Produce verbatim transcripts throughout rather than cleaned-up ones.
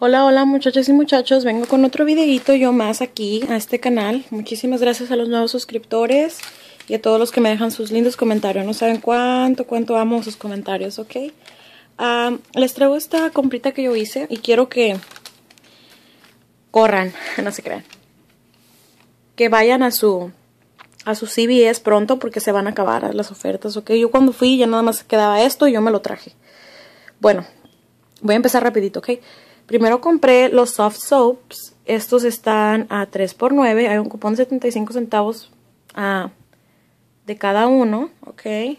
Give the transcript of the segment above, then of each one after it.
Hola, hola muchachas y muchachos, vengo con otro videito yo más aquí a este canal. Muchísimas gracias a los nuevos suscriptores y a todos los que me dejan sus lindos comentarios. No saben cuánto, cuánto amo sus comentarios, ¿ok? Um, les traigo esta comprita que yo hice y quiero que corran, no se crean. Que vayan a su a su C V S pronto porque se van a acabar las ofertas, ¿ok? Yo cuando fui ya nada más quedaba esto y yo me lo traje. Bueno, voy a empezar rapidito, ¿ok? Primero compré los soft soaps. Estos están a tres por nueve. Hay un cupón de setenta y cinco centavos uh, de cada uno, ¿ok?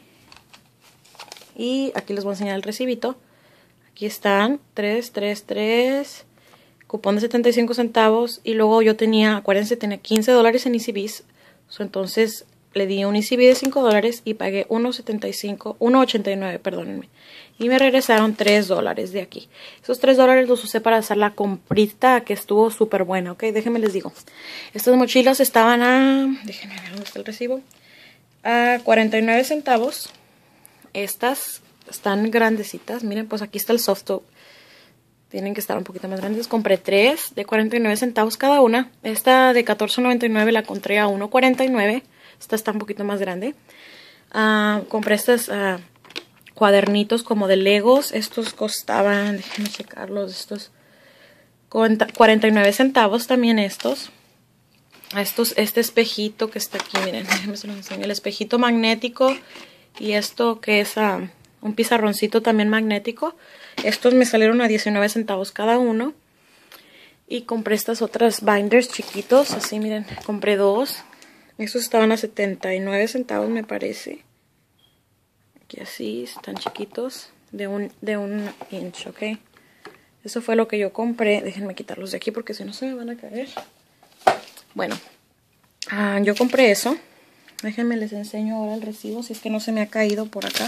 Y aquí les voy a enseñar el recibito. Aquí están, tres, tres, tres. Cupón de setenta y cinco centavos. Y luego yo tenía, acuérdense, tenía quince dólares en Easy Bees. So, entonces le di un Easy Bee de cinco dólares y pagué uno setenta y cinco, uno ochenta y nueve, perdónenme. Y me regresaron tres dólares de aquí. Esos tres dólares los usé para hacer la comprita que estuvo súper buena, ¿ok? Déjenme les digo. Estas mochilas estaban a... Déjenme ver dónde está el recibo. A cuarenta y nueve centavos. Estas están grandecitas. Miren, pues aquí está el soft top. Tienen que estar un poquito más grandes. Compré tres de cuarenta y nueve centavos cada una. Esta de catorce noventa y nueve la compré a uno cuarenta y nueve. Esta está un poquito más grande. Uh, compré estas uh, cuadernitos como de Legos. Estos costaban, déjenme checarlos, estos cuarenta y nueve centavos también estos. Estos, este espejito que está aquí, miren, déjenme se los enseño. El espejito magnético y esto que es uh, un pizarroncito también magnético. Estos me salieron a diecinueve centavos cada uno. Y compré estas otras binders chiquitos, así miren, compré dos. Estos estaban a setenta y nueve centavos me parece. Aquí así, están chiquitos, de un, de un inch, ¿ok? Eso fue lo que yo compré. Déjenme quitarlos de aquí porque si no se me van a caer. Bueno, uh, yo compré eso. Déjenme les enseño ahora el recibo, si es que no se me ha caído por acá.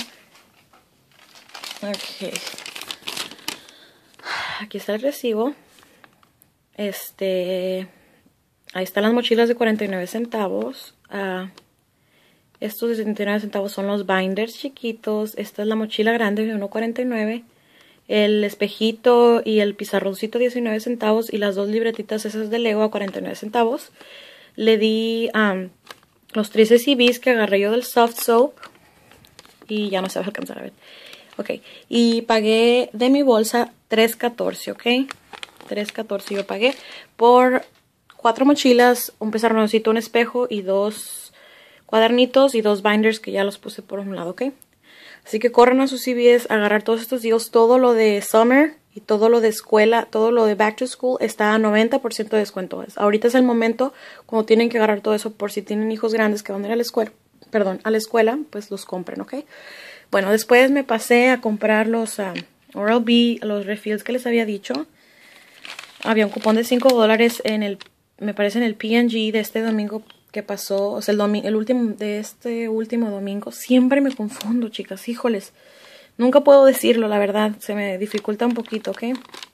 Ok. Aquí está el recibo. Este... Ahí están las mochilas de cuarenta y nueve centavos. Uh, estos de setenta y nueve centavos son los binders chiquitos. Esta es la mochila grande de uno cuarenta y nueve. El espejito y el pizarroncito diecinueve centavos. Y las dos libretitas esas de Lego a cuarenta y nueve centavos. Le di um, los tres Easy Bees que agarré yo del soft soap. Y ya no se va a alcanzar a ver. Ok. Y pagué de mi bolsa tres catorce, ok. tres catorce yo pagué por... Cuatro mochilas, un pizarroncito, un espejo y dos cuadernitos y dos binders que ya los puse por un lado, ¿ok? Así que corran a sus C V S a agarrar todos estos deals. Todo lo de summer y todo lo de escuela, todo lo de back to school está a noventa por ciento de descuento. Ahorita es el momento cuando tienen que agarrar todo eso por si tienen hijos grandes que van a ir a la escuela. Perdón, a la escuela, pues los compren, ¿ok? Bueno, después me pasé a comprar los um, Oral-B, los refills que les había dicho. Había un cupón de cinco dólares en el... Me parece en el P and G de este domingo que pasó, o sea, el, domingo, el último de este último domingo. Siempre me confundo, chicas, híjoles. Nunca puedo decirlo, la verdad, se me dificulta un poquito, ¿ok?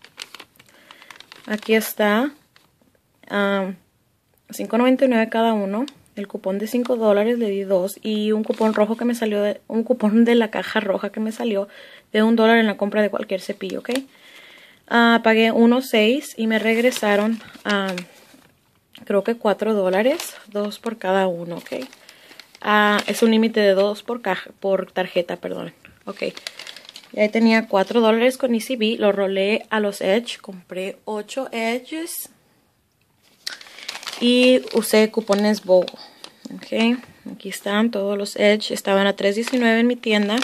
Aquí está, um, cinco noventa y nueve cada uno. El cupón de cinco dólares le di dos y un cupón rojo que me salió, de, un cupón de la caja roja que me salió de un dólar en la compra de cualquier cepillo, ¿ok? Uh, pagué uno seis y me regresaron a... Um, creo que cuatro dólares, dos por cada uno, ok. Uh, es un límite de dos por, caja, por tarjeta, perdón. Ok. Y ahí tenía cuatro dólares con Easy Bee, lo rolé a los Edge, compré ocho Edges. Y usé cupones BOGO, ok. Aquí están todos los Edge, estaban a tres diecinueve en mi tienda.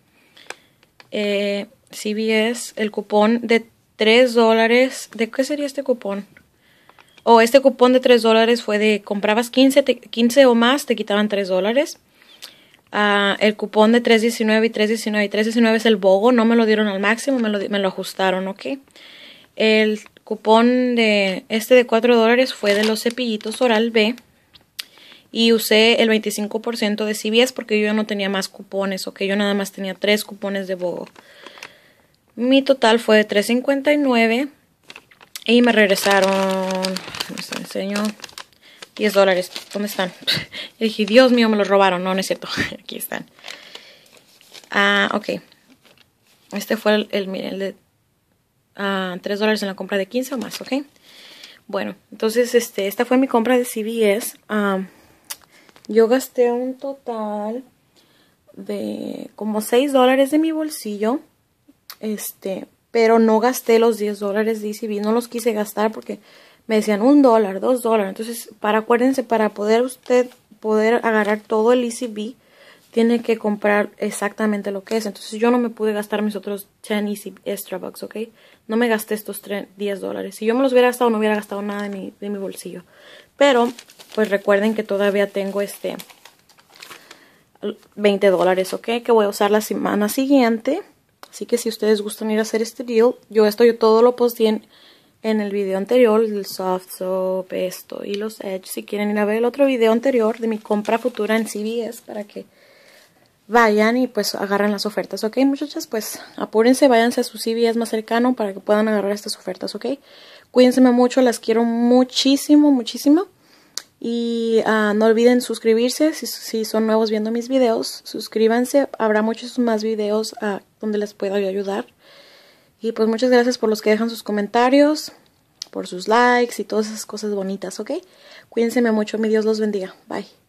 Eh, C V S, el cupón de tres dólares, ¿de qué sería este cupón? O oh, este cupón de tres dólares fue de comprabas quince, te, quince o más, te quitaban tres dólares. Uh, el cupón de tres diecinueve y tres diecinueve y tres diecinueve es el BOGO. No me lo dieron al máximo, me lo, me lo ajustaron, ¿ok? El cupón de este de cuatro dólares fue de los cepillitos Oral-B. Y usé el veinticinco por ciento de C V S porque yo no tenía más cupones, ¿ok? Yo nada más tenía tres cupones de BOGO. Mi total fue de tres cincuenta y nueve. Y me regresaron, les enseño, diez dólares. ¿Dónde están? Y dije, Dios mío, me los robaron. No, no es cierto. Aquí están. Ah, ok. Este fue el, el, miren, el de uh, tres dólares en la compra de quince o más, ¿ok? Bueno, entonces este, esta fue mi compra de C V S. Um, yo gasté un total de como seis dólares de mi bolsillo. Este, pero no gasté los diez dólares de E C B. No los quise gastar porque me decían un dólar, dos dólares. Entonces, para acuérdense, para poder usted poder agarrar todo el E C B, tiene que comprar exactamente lo que es. Entonces, yo no me pude gastar mis otros diez E C B extra bucks, ¿ok? No me gasté estos diez dólares. Si yo me los hubiera gastado, no hubiera gastado nada de mi, de mi bolsillo. Pero, pues recuerden que todavía tengo este veinte dólares, ¿ok? Que voy a usar la semana siguiente. Así que si ustedes gustan ir a hacer este deal, yo esto yo todo lo posté en, en el video anterior, el soft soap, esto y los edge. Si quieren ir a ver el otro video anterior de mi compra futura en C V S para que vayan y pues agarren las ofertas, ¿ok, muchachas? Pues apúrense, váyanse a su C V S más cercano para que puedan agarrar estas ofertas, ¿ok? Cuídense mucho, las quiero muchísimo, muchísimo. Y uh, no olviden suscribirse si, si son nuevos viendo mis videos. Suscríbanse, habrá muchos más videos uh, donde les puedo ayudar. Y pues muchas gracias por los que dejan sus comentarios, por sus likes y todas esas cosas bonitas, ¿ok? Cuídense mucho, mi Dios los bendiga. Bye.